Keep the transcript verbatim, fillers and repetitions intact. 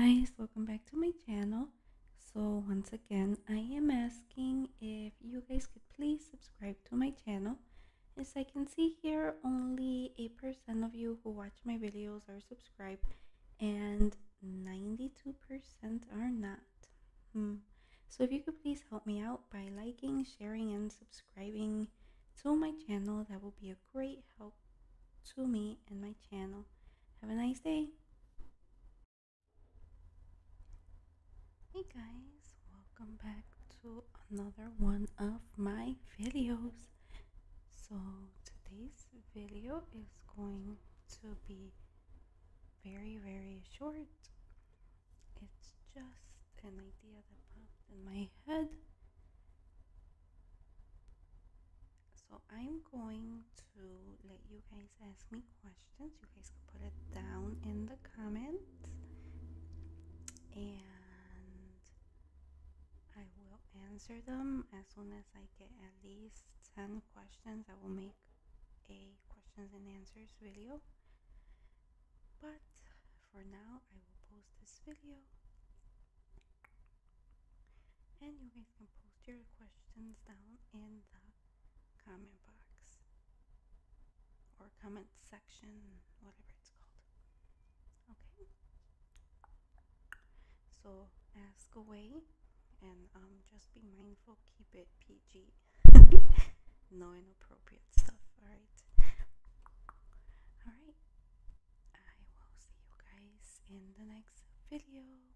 guys, welcome back to my channel. So once again, I am asking if you guys could please subscribe to my channel. As I can see here, only eight percent of you who watch my videos are subscribed and ninety-two percent are not. Hmm. So if you could please help me out by liking, sharing, and subscribing to my channel, that will be a great help to me and my channel. Have a nice day. Hey guys, welcome back to another one of my videos. So today's video is going to be very very short. It's just an idea that popped in my head. So I'm going to let you guys ask me questions. You guys can put it down in the comments and I will answer them as soon as I get at least ten questions. I will make a questions and answers video. But for now, I will post this video and you guys can post your questions down in the comment box or comment section, whatever it's called. Okay? So ask away and um, just be mindful, keep it P G. No inappropriate stuff, alright? Alright, I will see you guys in the next video.